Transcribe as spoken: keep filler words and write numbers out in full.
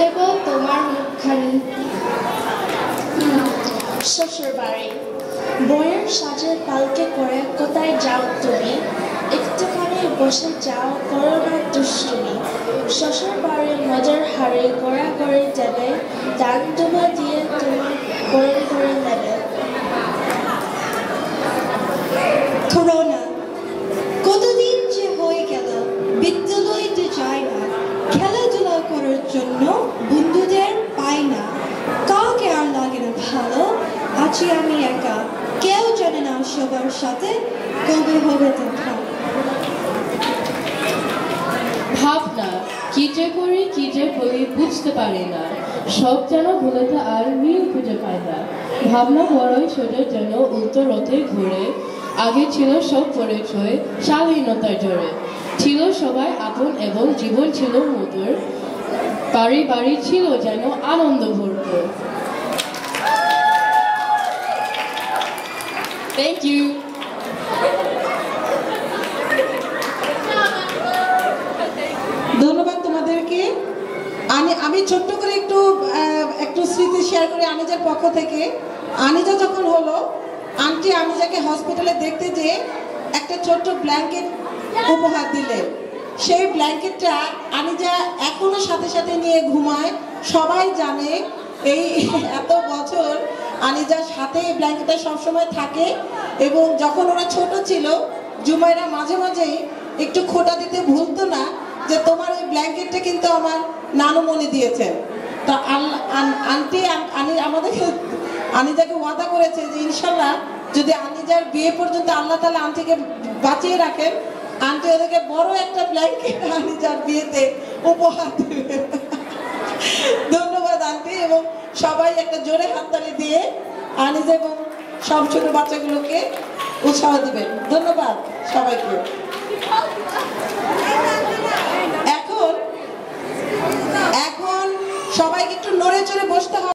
দেব তোমার মুখখানি। শ্বশুর বাড়ি। বইয়ের সাজের পালকে করে কোথায় যাও তুমি? একটুখানি বসে যাও, করো না দুষ্টুমি। শ্বশুর বাড়ির মজার হাড়ে গড়া করে দেবে, দান দুবা দিয়ে তোমার বরণ করে নেবে। করোনা কতদিন যে হয়ে গেল বিদ্যালয়তে যাই না, খেলাধুলা করার জন্য বন্ধুদের পাই না। কাউকে আর লাগে না ভালো, আছি আমি একা, কেউ জানে না সবার সাথে কবে হবে দেখা। ভাবনা কি যে করি কি যে বলি বুঝতে পারি না, সব যেন ভুলেতে আর মিল খুঁজে পাই না। ভাবনা বড়ই সোজা যেন উল্টো রথে ঘুরে, আগে ছিল সব পরিচয় শালীনতার জোরে। ছিল সবাই আপন এবং জীবন ছিল মধুর, বাড়ি বাড়ি ছিল যেন আনন্দ ভরপুর। Thank you. ধন্যবাদ তোমাদেরকে। আমি আমি ছোট্ট করে একটু একটু স্মৃতি শেয়ার করি আনিজার পক্ষ থেকে। আনিজা যখন হলো, আন্টি আনিজাকে হসপিটালে দেখতে যেয়ে একটা ছোট্ট ব্ল্যাঙ্কেট উপহার দিলেন। সেই ব্ল্যাঙ্কেটটা আনিজা এখনো সাথে সাথে নিয়ে ঘুমায়। সবাই জানে এই এত বছর আনিজার সাথে এই ব্ল্যাঙ্কেটটা সবসময় থাকে। এবং যখন ওরা ছোট ছিল, জুমাইরা মাঝে মাঝেই একটু খোঁটা দিতে ভুলতো না যে তোমার ওই ব্ল্যাঙ্কেটটা কিন্তু আমার নানুমণি দিয়েছেন। তা আন্টি আমাদেরকে আনিজাকে ওয়াদা করেছে যে ইনশাল্লাহ যদি আনিজার বিয়ে পর্যন্ত আল্লাহ তাআলা আন্টিকে বাঁচিয়ে রাখেন, আন্টি ওদেরকে বড় একটা ব্ল্যাঙ্কেট আনিজার বিয়েতে উপহার দেবে। ধন্যবাদ আন্টি, এবং সবাই একটা জোরে হাততালি দিয়ে আনিজা এবং সব ছোট বাচ্চাগুলোকে উৎসাহ দিবেন। ধন্যবাদ সবাইকে।